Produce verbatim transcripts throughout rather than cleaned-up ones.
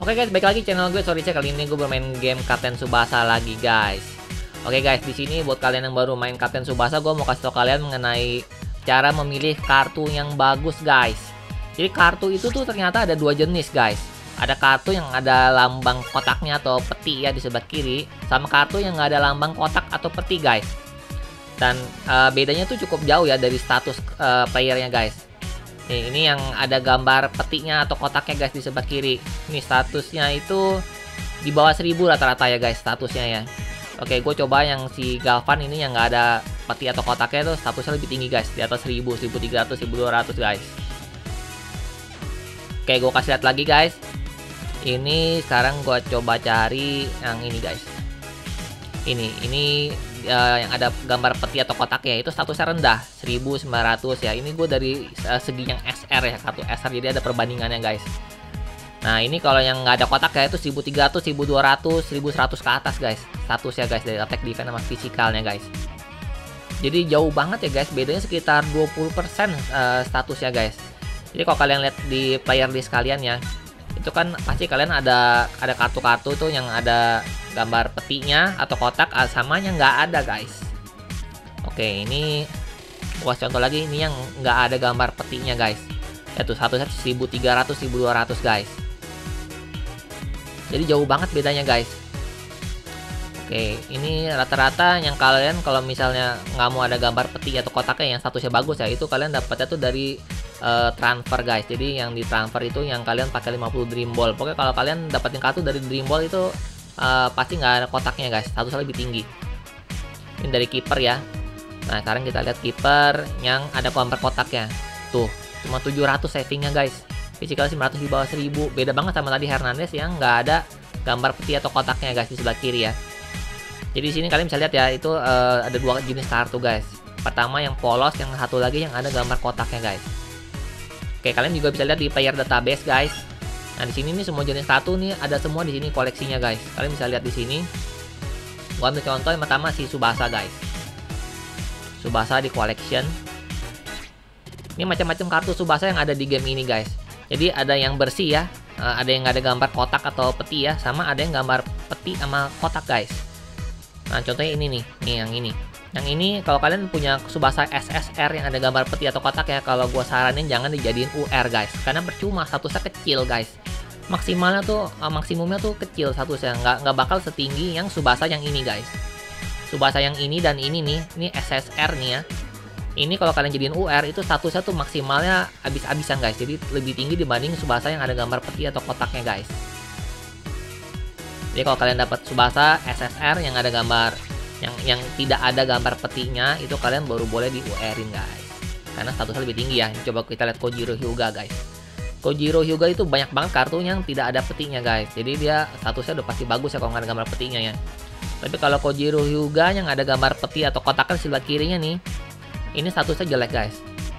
Oke guys, balik lagi channel gue. Sorry cek, kali ini gue bermain game Kapten Tsubasa lagi guys. Oke guys, di sini buat kalian yang baru main Kapten Tsubasa, gue mau kasih tau kalian mengenai cara memilih kartu yang bagus guys. Jadi kartu itu tuh ternyata ada dua jenis guys. Ada kartu yang ada lambang kotaknya atau peti ya di sebelah kiri, sama kartu yang nggak ada lambang kotak atau peti guys. Dan uh, bedanya tuh cukup jauh ya dari status uh, playernya guys. Nih, ini yang ada gambar petinya atau kotaknya guys di sebelah kiri. Ini statusnya itu di bawah seribu rata-rata ya guys statusnya ya. Oke, gue coba yang si Galvan ini yang nggak ada peti atau kotaknya itu statusnya lebih tinggi guys, di atas seribu, seribu tiga ratus, seribu dua ratus guys. Oke, gue kasih lihat lagi guys. Ini sekarang gue coba cari yang ini guys. Ini, ini uh, yang ada gambar peti atau kotaknya itu statusnya rendah, seribu sembilan ratus ya. Ini gue dari uh, segi yang S R ya, kartu S R, jadi ada perbandingannya guys. Nah ini kalau yang nggak ada kotak ya itu seribu tiga ratus, seribu dua ratus, seribu seratus ke atas guys statusnya guys, dari attack defense sama fisikalnya guys. Jadi jauh banget ya guys, bedanya sekitar dua puluh persen uh, statusnya guys. Jadi kalau kalian lihat di player list kalian ya, itu kan pasti kalian ada ada kartu-kartu tuh yang ada gambar petinya atau kotak, samanya nggak ada guys. Oke, ini gua contoh lagi, ini yang nggak ada gambar petinya guys. Ya tuh satu set seribu tiga ratus, seribu dua ratus guys. Jadi jauh banget bedanya guys. Oke, ini rata-rata yang kalian kalau misalnya nggak mau ada gambar peti atau kotaknya yang statusnya bagus ya, itu kalian dapatnya tuh dari uh, transfer guys. Jadi yang di transfer itu yang kalian pakai lima puluh Dream Ball. Pokoknya kalau kalian dapetin kartu dari Dream Ball itu uh, pasti nggak ada kotaknya guys, statusnya lebih tinggi. Ini dari kiper ya. Nah sekarang kita lihat kiper yang ada gambar kotaknya. Tuh cuma tujuh ratus savingnya guys, physical sembilan ratus di bawah seribu. Beda banget sama tadi Hernandez yang nggak ada gambar peti atau kotaknya guys di sebelah kiri ya. Jadi di sini kalian bisa lihat ya, itu uh, ada dua jenis kartu guys. Pertama yang polos, yang satu lagi yang ada gambar kotaknya guys. Oke, kalian juga bisa lihat di player database guys. Nah di sini nih semua jenis kartu nih ada semua di sini koleksinya guys. Kalian bisa lihat di sini. Gua ambil contoh yang pertama si Tsubasa guys. Tsubasa di collection. Ini macam-macam kartu Tsubasa yang ada di game ini guys. Jadi ada yang bersih ya, uh, ada yang nggak ada gambar kotak atau peti ya, sama ada yang gambar peti sama kotak guys. Nah contohnya ini nih, nih yang ini. Yang ini kalau kalian punya Tsubasa S S R yang ada gambar peti atau kotak ya, kalau gue saranin jangan dijadiin U R guys, karena percuma, statusnya kecil guys. Maksimalnya tuh, uh, maksimumnya tuh kecil statusnya, nggak nggak bakal setinggi yang Tsubasa yang ini guys. Tsubasa yang ini dan ini nih, ini S S R nih ya. Ini kalau kalian jadiin U R itu statusnya tuh maksimalnya habis-habisan guys, jadi lebih tinggi dibanding Tsubasa yang ada gambar peti atau kotaknya guys. Jadi kalau kalian dapat Tsubasa S S R yang ada gambar yang yang tidak ada gambar petinya, itu kalian baru boleh di U R-in guys, karena statusnya lebih tinggi ya. Coba kita lihat Kojiro Hyuga guys. Kojiro Hyuga itu banyak banget kartu yang tidak ada petinya guys, jadi dia statusnya udah pasti bagus ya kalau nggak ada gambar petinya ya. Tapi kalau Kojiro Hyuga yang ada gambar peti atau kotak kan sebelah kirinya nih, ini statusnya jelek guys.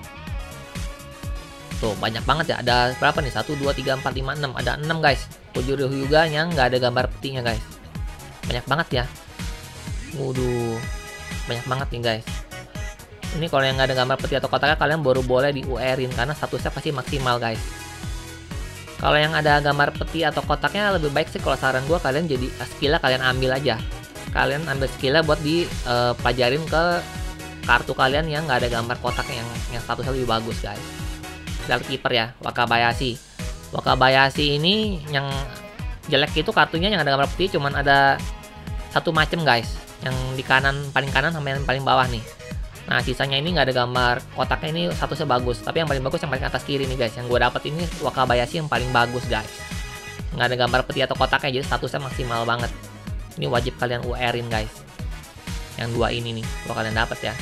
Tuh banyak banget ya, ada berapa nih, satu, dua, tiga, empat, lima, enam, ada enam guys Kojiro Hyuga yang nggak ada gambar petinya guys. Banyak banget ya. Waduh, banyak banget nih guys. Ini kalau yang nggak ada gambar peti atau kotaknya kalian baru boleh di U R-in, karena statusnya pasti maksimal guys. Kalau yang ada gambar peti atau kotaknya lebih baik sih kalau saran gue kalian jadi skillnya kalian ambil aja. Kalian ambil skillnya buat di uh, pelajarin ke kartu kalian yang nggak ada gambar kotaknya, yang yang statusnya lebih bagus guys. Dari kiper ya, Wakabayashi. Wakabayashi ini yang jelek itu kartunya yang ada gambar peti cuman ada satu macam guys, yang di kanan, paling kanan sama yang paling bawah nih. Nah sisanya ini nggak ada gambar kotaknya, ini statusnya bagus. Tapi yang paling bagus yang paling atas kiri nih guys, yang gue dapet ini Wakabayashi yang paling bagus guys, nggak ada gambar peti atau kotaknya, jadi statusnya maksimal banget. Ini wajib kalian U R-in guys, yang dua ini nih kalau kalian dapet ya.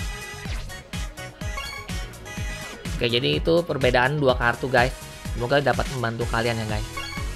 Oke, jadi itu perbedaan dua kartu guys. Semoga dapat membantu kalian ya guys.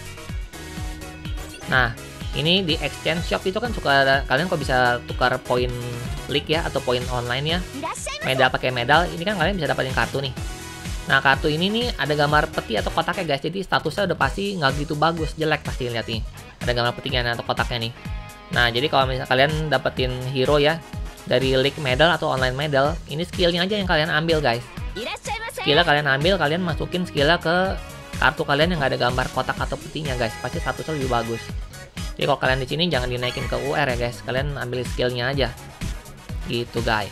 Nah ini di exchange shop itu kan suka ada, kalian kok bisa tukar poin league ya atau poin online ya, medal pakai medal. Ini kan kalian bisa dapetin kartu nih. Nah kartu ini nih ada gambar peti atau kotaknya guys, jadi statusnya udah pasti nggak gitu bagus, jelek pasti. Lihat nih, ada gambar petinya atau kotaknya nih. Nah jadi kalau misalnya kalian dapetin hero ya dari league medal atau online medal, ini skillnya aja yang kalian ambil guys. Skillnya kalian ambil, kalian masukin skillnya ke kartu kalian yang nggak ada gambar kotak atau petinya guys, pasti statusnya lebih bagus. Jadi kalau kalian di sini jangan dinaikin ke U R ya guys, kalian ambil skillnya aja gitu guys.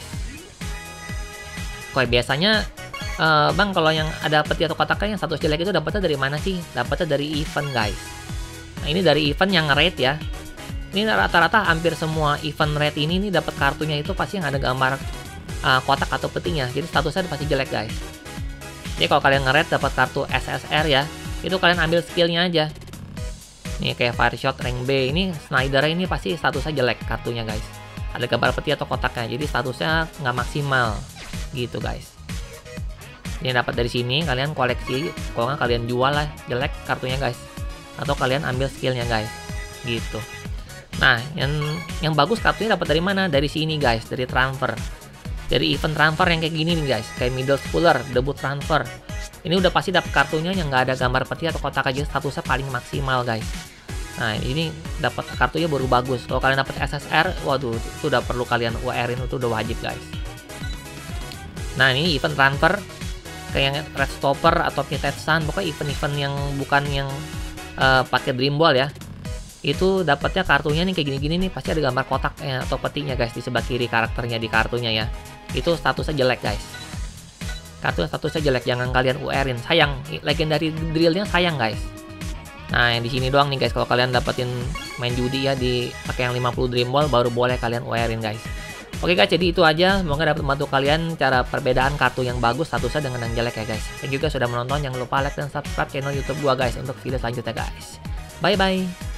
Kok biasanya uh, bang, kalau yang ada peti atau kotaknya yang status jelek itu dapatnya dari mana sih? Dapatnya dari event guys. Nah ini dari event yang rate ya. Ini rata-rata hampir semua event rate ini nih dapat kartunya itu pasti yang ada gambar uh, kotak atau petinya, jadi statusnya pasti jelek guys. Jadi kalau kalian nge-rate dapat kartu S S R ya, itu kalian ambil skillnya aja. Nih kayak Fire Shot rank B, ini Snyder ini pasti statusnya jelek kartunya guys. Ada gambar peti atau kotaknya, jadi statusnya nggak maksimal gitu guys. Ini dapat dari sini, kalian koleksi, kalau nggak kalian jual lah jelek kartunya guys, atau kalian ambil skillnya guys, gitu. Nah, yang yang bagus kartunya dapat dari mana? Dari sini guys, dari transfer, dari event transfer yang kayak gini nih guys, kayak middle schooler, debut transfer. Ini udah pasti dapat kartunya yang nggak ada gambar peti atau kotak aja, statusnya paling maksimal guys. Nah ini dapat kartunya baru bagus. Kalau kalian dapat S S R, waduh itu udah perlu kalian U R-in, itu udah wajib guys. Nah ini event transfer kayak Red Stopper atau Pitted Sun, pokoknya event-event yang bukan yang uh, pakai Dream Ball ya. Itu dapatnya kartunya nih kayak gini-gini nih, pasti ada gambar kotaknya atau petinya guys di sebelah kiri karakternya di kartunya ya. Itu statusnya jelek guys. Kartu statusnya jelek, jangan kalian U R-in. Sayang, legendary drillnya sayang guys. Nah, yang di sini doang nih guys, kalau kalian dapetin main judi ya di pakai yang lima puluh Dream Ball baru boleh kalian U R-in guys. Oke guys, jadi itu aja. Semoga dapat membantu kalian cara perbedaan kartu yang bagus statusnya dengan yang jelek ya guys. Dan juga sudah menonton, jangan lupa like dan subscribe channel YouTube gua guys untuk video selanjutnya guys. Bye bye.